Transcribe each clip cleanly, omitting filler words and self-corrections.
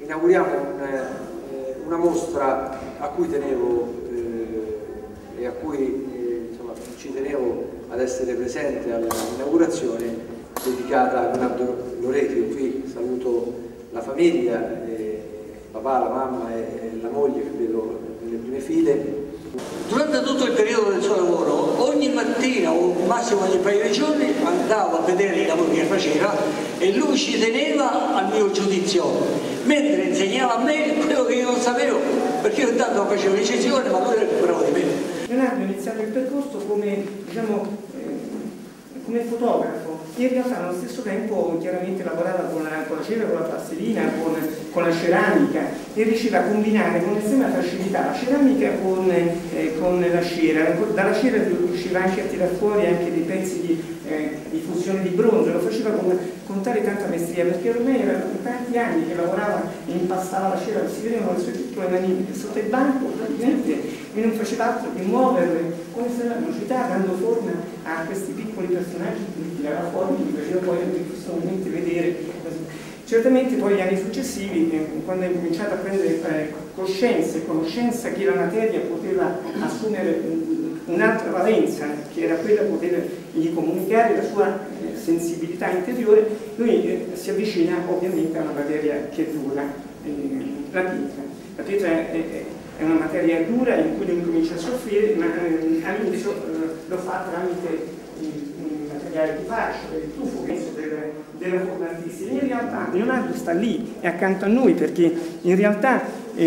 inauguriamo una mostra a cui tenevo e a cui insomma, ci tenevo ad essere presente all'inaugurazione, dedicata a Leonardo Loretti. Io qui saluto la famiglia, papà, la mamma e la moglie che vedo nelle prime file. Durante tutto il periodo del suo lavoro, ogni mattina o massimo ogni paio di giorni andavo a vedere i lavori che faceva e lui ci teneva al mio giudizio, mentre insegnava a me quello che io non sapevo, perché io intanto facevo incisione ma lui era più bravo di me. Leonardo ha iniziato il percorso come, diciamo, come fotografo, in realtà allo stesso tempo chiaramente lavorava con la cera, con la plastilina, con la ceramica e riusciva a combinare con estrema facilità la ceramica con la cera. Dalla cera riusciva anche a tirar fuori anche dei pezzi di fusione di bronzo, lo faceva con tanta maestria, perché ormai era tanti anni che lavorava e impastava la cera, si vedevano le sue piccole manine sotto il banco praticamente e non faceva altro che muoverle con estrema velocità, dando forma a questi piccoli personaggi che li tirava fuori, li faceva poi giustamente vedere. Certamente poi gli anni successivi, quando ho cominciato a prendere coscienza e conoscenza che la materia poteva assumere un'altra valenza, che era quella di potergli comunicare la sua sensibilità interiore, lui si avvicina ovviamente a una materia che è dura, la pietra. La pietra è una materia dura in cui lui comincia a soffrire, ma all'inizio lo fa tramite il materiale di fascio, il tufo, penso, della forma artistica. In realtà Leonardo sta lì, è accanto a noi, perché in realtà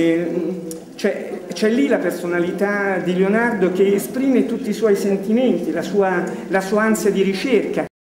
c'è lì la personalità di Leonardo che esprime tutti i suoi sentimenti, la sua ansia di ricerca.